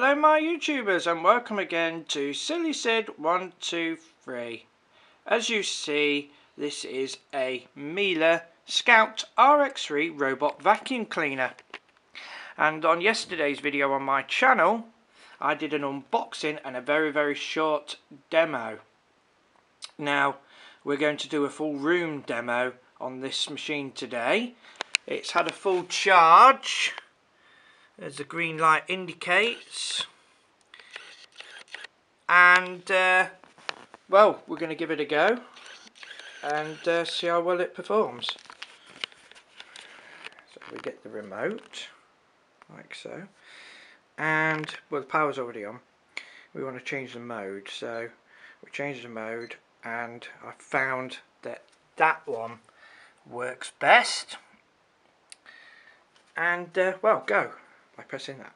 Hello my YouTubers and welcome again to Silly Sid 123. As you see, this is a Miele Scout RX3 robot vacuum cleaner. And on yesterday's video on my channel, I did an unboxing and a very short demo. Now, we're going to do a full room demo on this machine today. It's had a full charge. As the green light indicates, and well, we're going to give it a go and see how well it performs. So we get the remote like so, and well, the power's already on. We want to change the mode, so we change the mode, and I found that that one works best. And well, go by pressing that.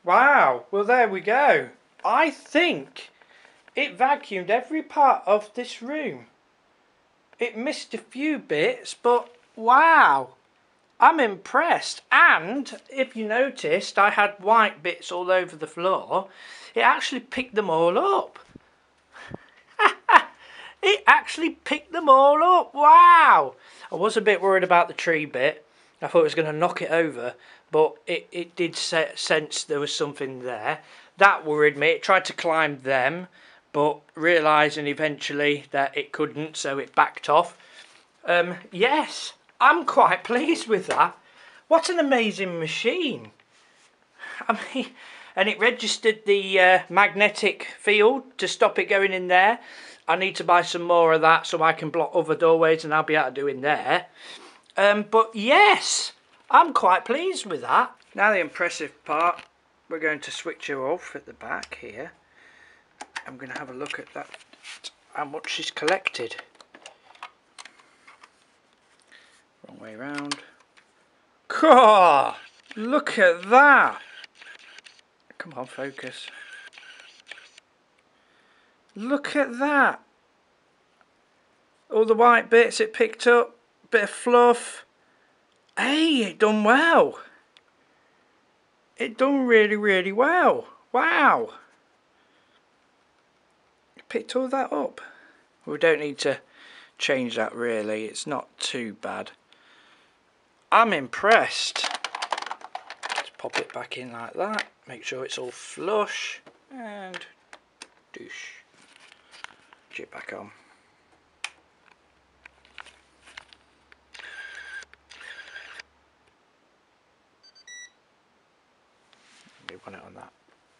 Wow, well there we go. I think it vacuumed every part of this room. It missed a few bits, but wow, I'm impressed. And if you noticed, I had white bits all over the floor. It actually picked them all up. It actually picked them all up. Wow. I was a bit worried about the tree bit. I thought it was going to knock it over, but it did sense there was something there. That worried me. It tried to climb them, but realising eventually that it couldn't, so it backed off. Yes, I'm quite pleased with that. What an amazing machine. I mean, and it registered the magnetic field to stop it going in there. I need to buy some more of that so I can block other doorways and I'll be able to do in there. But yes, I'm quite pleased with that. Now the impressive part, we're going to switch her off at the back here. I'm going to have a look at that, how much she's collected. Wrong way round. God, look at that. Come on, focus. Look at that. All the white bits it picked up, bit of fluff. Hey, it done well. It done really, really well. Wow. It picked all that up. We don't need to change that really. It's not too bad. I'm impressed. Let's pop it back in like that. Make sure it's all flush. And douche. Put it back on. We want it on that.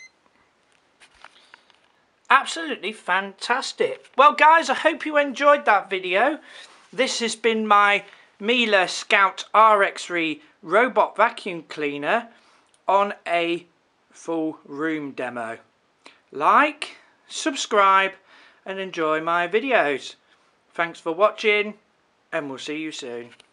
Absolutely fantastic. Well guys, I hope you enjoyed that video. This has been my Miele Scout RX3 robot vacuum cleaner on a full room demo. Like, subscribe and enjoy my videos. Thanks for watching and we'll see you soon.